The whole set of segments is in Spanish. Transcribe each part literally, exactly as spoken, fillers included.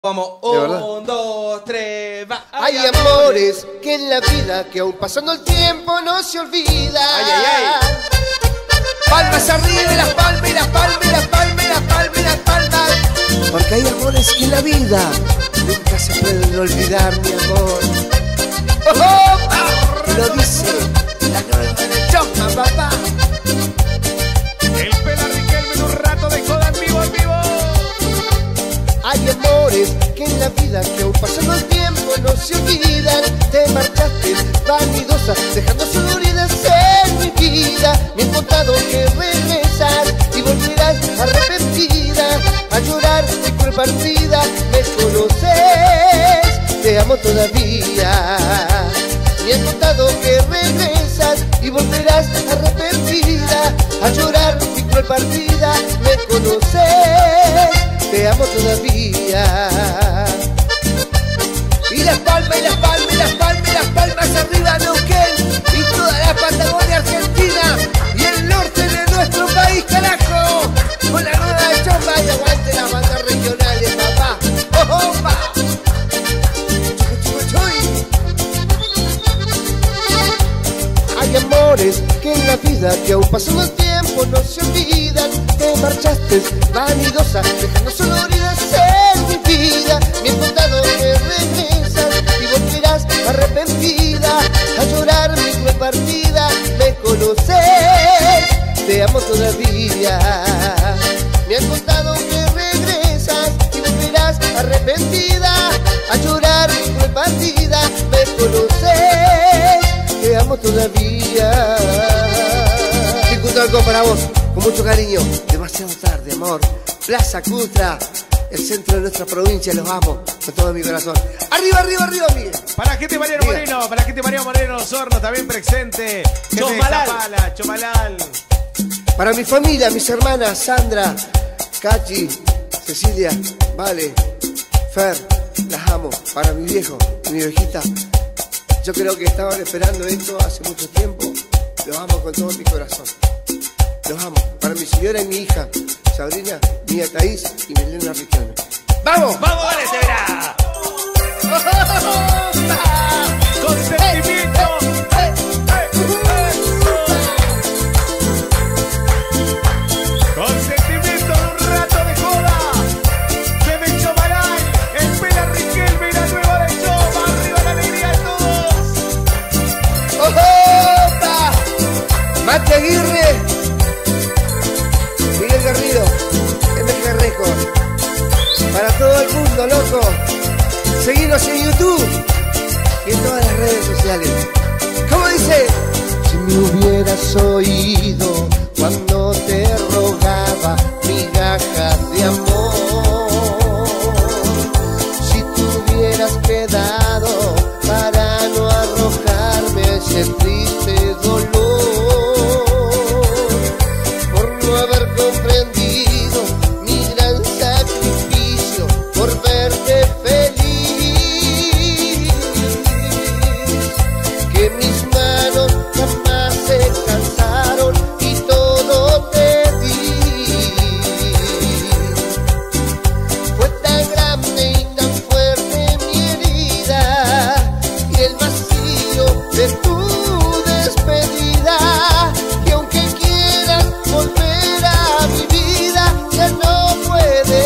Vamos, un, dos, tres, va. Hay amores que en la vida, que aún pasando el tiempo no se olvida. Ay, ay, ay. Palmas arriba, las palmas, las palmas, las palmas, las palmas, las palmas. Porque hay amores que en la vida nunca se pueden olvidar, mi amor. ¡Oh, oh! Lo dice la nueva de Choma, papá. El Pela Riquelme en un rato de joda en vivo, en vivo. Hay amores que en la vida, que aún pasando el tiempo no se olvidan. Te marchaste vanidosa, dejando solo heridas en mi vida. Me han contado que regresar y volverás arrepentida a llorar de cruel partida. Me conoces, te amo todavía. Me han contado que regresas y volverás arrepentida a llorar de cruel partida. Me conoces, te amo todavía. Y las palmas, y las palmas, y las palmas, y las palmas arriba Neuquén y toda la Patagonia Argentina y el norte de nuestro país, carajo, con la nueva de Choma. Y aguante las bandas regionales, papá. ¡Oh, opa! Hay amores que en la vida, que aún pasando el tiempo no se olvidan. Te marchaste vanidosa, dejando solo heridas en mi vida. Me han contado que regresas y volverás arrepentida a llorar mi cruel partida. Me conoces, te amo todavía. Me han contado que regresas y volverás arrepentida a llorar mi cruel partida. Me conoces, te amo todavía. Discuto algo para vos, con mucho cariño. Demasiado tarde, amor. Plaza Cutra, el centro de nuestra provincia. Los amo con todo mi corazón. Arriba, arriba, arriba, Miguel. Para la gente de Mariano Diga. Moreno, para la gente de Mariano Moreno, Osorno, también presente. Gente de Chomalal. Zapala, Chomalal. Para mi familia, mis hermanas Sandra, Cachi, Cecilia, Vale, Fer, las amo. Para mi viejo, mi viejita, yo creo que estaban esperando esto hace mucho tiempo. Los amo con todo mi corazón. Los amo. Para mi señora y mi hija, Sabrina, mía Thaís y Milena Riquelme. ¡Vamos! ¡Vamos, dale, se verá! Con sentimiento. ¡Eh, Con sentimiento de un rato de joda. Desde Chomalal, el Pela Riquelme y la nueva de Choma. Arriba la alegría de todos. ¡Opa! Mate Aguirre, Miguel Garrido, M G Record. Para todo el mundo, loco. Seguinos en YouTube y en todas las redes sociales. ¿Cómo dice? Si me hubieras oído cuando te rogaba migajas de amor, si te hubieras quedado para no arrojarme ese triste dolor, por no haber comprendido mi gran sacrificio, por verte feliz, que mis manos jamás se cansaron y todo te di. Fue tan grande y tan fuerte mi herida y el vacío de tu despedida, que aunque quieras volver a mi vida, ya no puede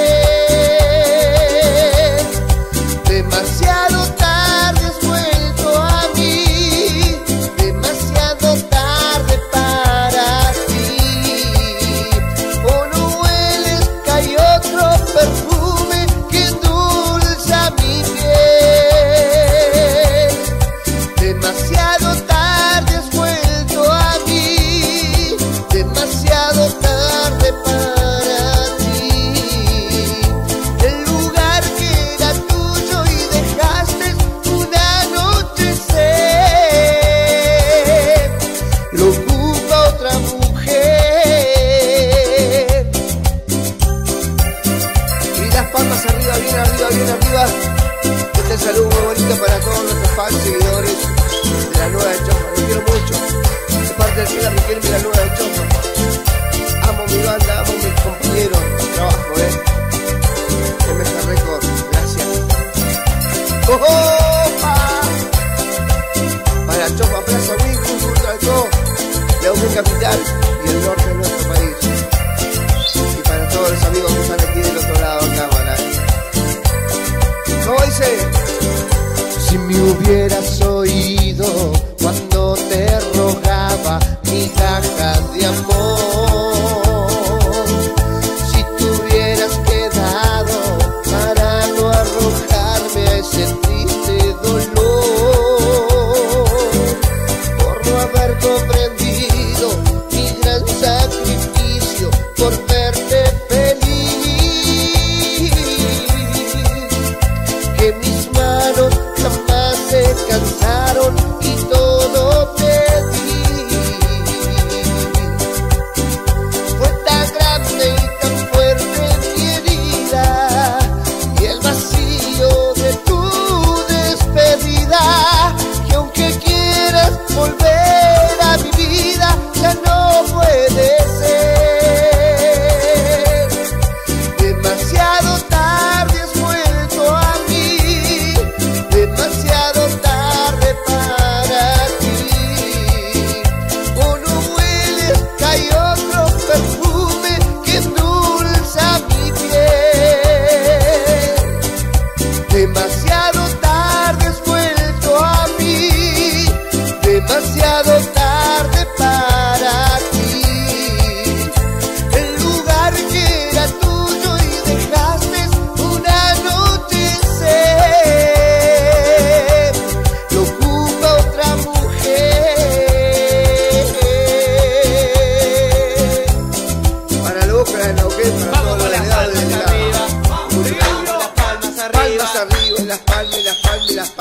ser. Demasiado tarde has vuelto a mí, demasiado tarde para ti. O no hueles que hay otro perfume que endulza mi piel. Demasiado tarde has vuelto a mí, demasiado tarde para ti. El lugar que era tuyo y dejaste un anochecer, lo ocupa otra mujer. Y las palmas arriba, bien arriba, bien arriba. Este saludo muy bonito para todos nuestros fans, seguidores de la nueva de Choma. Los quiero mucho. De parte del Pela Riquelme y la nueva de Choma. Amo mi banda, amo mis compañeros de trabajo, eh. M G Record. me hubieras oído cuando te rogaba migajas de amor. Si te hubieras quedado para no arrojarme a ese triste dolor, por no haber comprendido mi gran sacrificio por verte feliz, que mis manos jamás se cansaron y todo te di. Fue tan grande y tan fuerte mi herida y el vacío de tu despedida, que aunque quieras volver a mi vida ya no puede ser. Demasiado tarde has vuelto a mí, demasiado tarde para ti. O no hueles que hay otro perfume que endulza mi piel. Demasiado tarde has vuelto a mí, demasiado tarde para ti. El lugar que era tuyo y dejaste una anochecer lo ocupa otra mujer. Para la boca de Neuquén, para Vamos toda con la las edad de palmas la arriba. música. Las palmas arriba. Palmas arriba, las palmas y las palmas y las palmas.